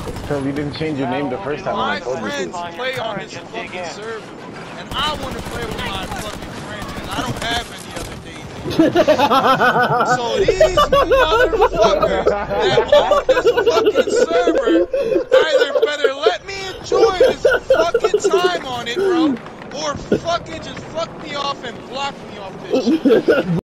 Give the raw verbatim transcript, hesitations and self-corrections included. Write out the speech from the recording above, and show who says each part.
Speaker 1: Phil, you didn't change your name the first time when I
Speaker 2: My
Speaker 1: told you
Speaker 2: friends
Speaker 1: to.
Speaker 2: play on this fucking server, and I want to play with my fucking friends, and I don't have any other days. So these motherfuckers that own this fucking server either better let me enjoy this fucking time on it, bro, or fucking just fuck me off and block me off this shit.